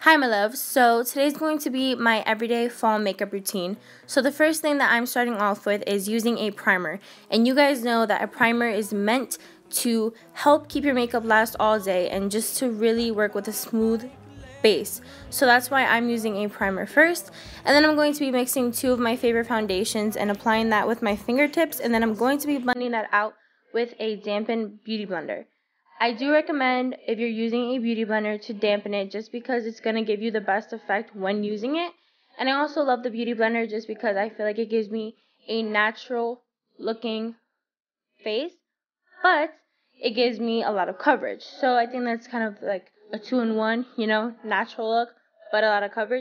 Hi my loves, so today's going to be my everyday fall makeup routine. So the first thing that I'm starting off with is using a primer. And you guys know that a primer is meant to help keep your makeup last all day and just to really work with a smooth base. So that's why I'm using a primer first. And then I'm going to be mixing two of my favorite foundations and applying that with my fingertips. And then I'm going to be blending that out with a dampened beauty blender. I do recommend, if you're using a beauty blender, to dampen it just because it's going to give you the best effect when using it. And I also love the beauty blender just because I feel like it gives me a natural looking face, but it gives me a lot of coverage. So I think that's kind of like a 2-in-1, natural look, but a lot of coverage.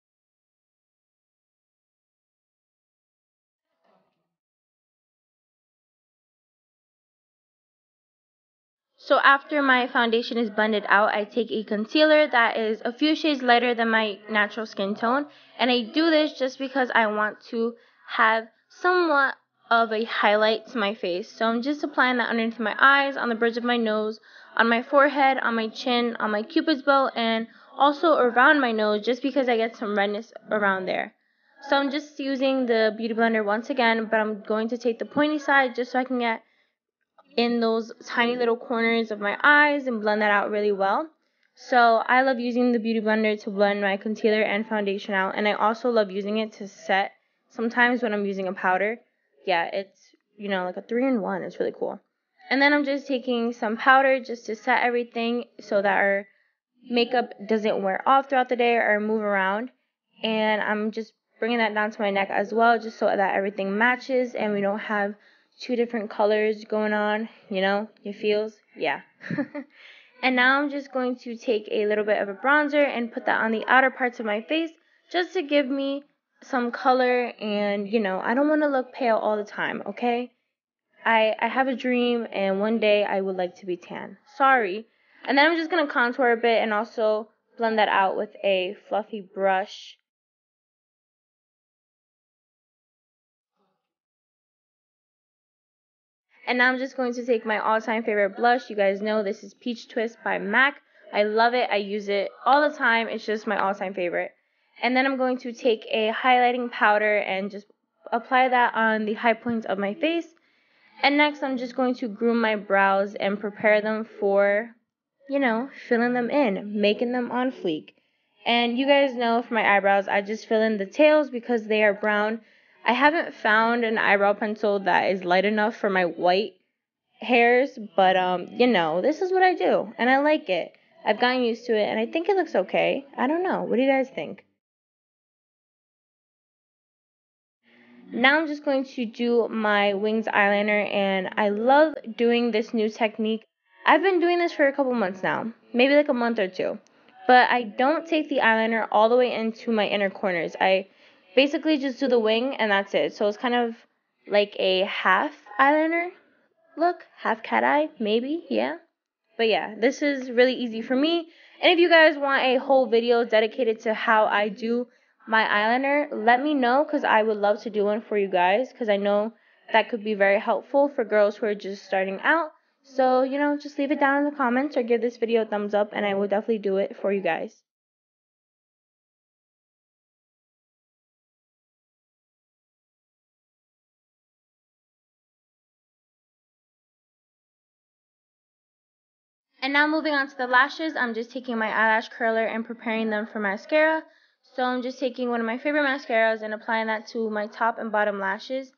So after my foundation is blended out, I take a concealer that is a few shades lighter than my natural skin tone. And I do this just because I want to have somewhat of a highlight to my face. So I'm just applying that underneath my eyes, on the bridge of my nose, on my forehead, on my chin, on my cupid's bow, and also around my nose just because I get some redness around there. So I'm just using the Beauty Blender once again, but I'm going to take the pointy side just so I can get in those tiny little corners of my eyes and blend that out really well. So I love using the Beauty Blender to blend my concealer and foundation out, and I also love using it to set sometimes when I'm using a powder. Yeah, it's, like a 3-in-1. It's really cool. And then I'm just taking some powder just to set everything so that our makeup doesn't wear off throughout the day or move around. And I'm just bringing that down to my neck as well, just so that everything matches and we don't have two different colors going on, your feels, yeah. And now I'm just going to take a little bit of a bronzer and put that on the outer parts of my face just to give me some color. And I don't want to look pale all the time, okay? I have a dream, and one day I would like to be tan. Sorry. And then I'm just going to contour a bit and also blend that out with a fluffy brush. And now I'm just going to take my all-time favorite blush. You guys know this is Peach Twist by MAC. I love it. I use it all the time. It's just my all-time favorite. And then I'm going to take a highlighting powder and just apply that on the high points of my face. And next I'm just going to groom my brows and prepare them for, filling them in, making them on fleek. And you guys know for my eyebrows, I just fill in the tails because they are brown. I haven't found an eyebrow pencil that is light enough for my white hairs, but this is what I do, and I like it. I've gotten used to it, and I think it looks okay. I don't know. What do you guys think? Now I'm just going to do my wings eyeliner, and I love doing this new technique. I've been doing this for a couple months now, maybe like a month or two. But I don't take the eyeliner all the way into my inner corners. I basically just do the wing and that's it. So it's kind of like a half eyeliner look, half cat eye, maybe, yeah. But yeah, this is really easy for me. And if you guys want a whole video dedicated to how I do my eyeliner, let me know because I would love to do one for you guys because I know that could be very helpful for girls who are just starting out. So, just leave it down in the comments or give this video a thumbs up and I will definitely do it for you guys. And now moving on to the lashes, I'm just taking my eyelash curler and preparing them for mascara. So I'm just taking one of my favorite mascaras and applying that to my top and bottom lashes.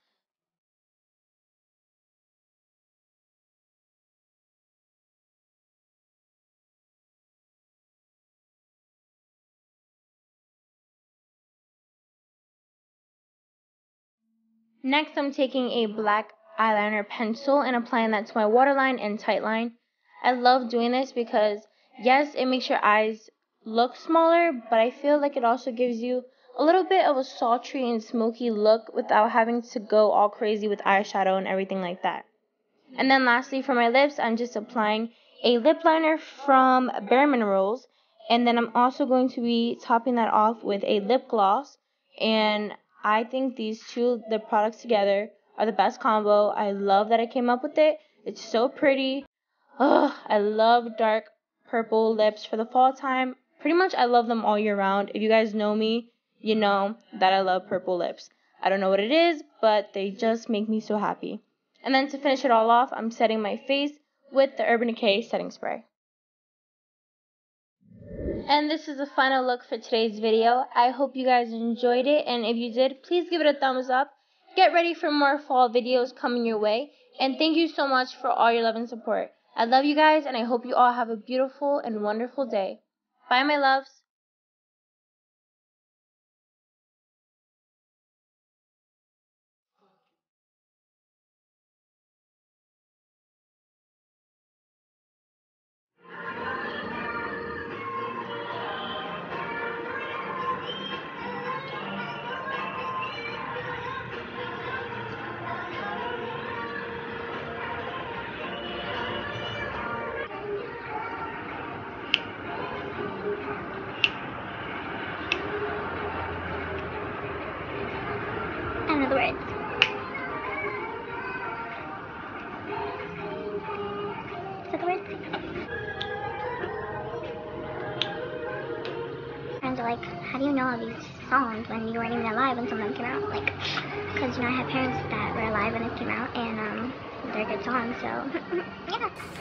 Next, I'm taking a black eyeliner pencil and applying that to my waterline and tightline. I love doing this because, yes, it makes your eyes look smaller, but I feel like it also gives you a little bit of a sultry and smoky look without having to go all crazy with eyeshadow and everything like that. And then lastly, for my lips, I'm just applying a lip liner from Bare Minerals. And then I'm also going to be topping that off with a lip gloss. And I think these two, the products together, are the best combo. I love that I came up with it. It's so pretty. Ugh, I love dark purple lips for the fall time. Pretty much I love them all year round. If you guys know me, you know that I love purple lips. I don't know what it is, but they just make me so happy. And then to finish it all off, I'm setting my face with the Urban Decay setting spray. And this is the final look for today's video. I hope you guys enjoyed it, and if you did, please give it a thumbs up. Get ready for more fall videos coming your way, and thank you so much for all your love and support. I love you guys, and I hope you all have a beautiful and wonderful day. Bye, my loves. I don't know the words. Is that the words? Friends are like, how do you know all these songs when you weren't even alive when some of them came out? Like, because, you know, I have parents that were alive when it came out, and they're good songs, so, yeah.